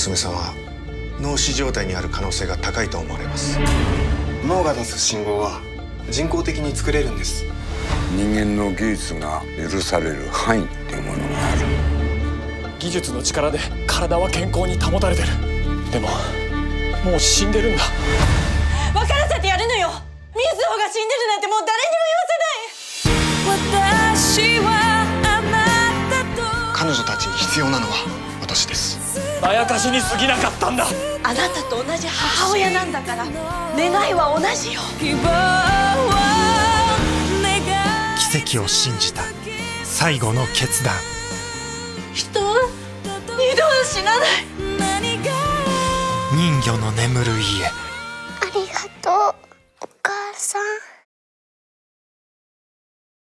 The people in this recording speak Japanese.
娘さんは脳死状態にある可能性が高いと思われます。 脳が出す信号は人工的に作れるんです。 人間の技術が許される範囲っていうものがある。 技術の力で体は健康に保たれてる。でももう死んでるんだ。 分からせてやるのよ。瑞穂が死んでるなんてもう誰にも言わせない。私はあなたと。 彼女たちに必要なのは私です。 あやかしに過ぎなかったんだ。 あなたと同じ母親なんだから、願いは同じよ。 奇跡を信じた最後の決断。 人は二度は死なない。 人魚の眠る家。 ありがとう、お母さん。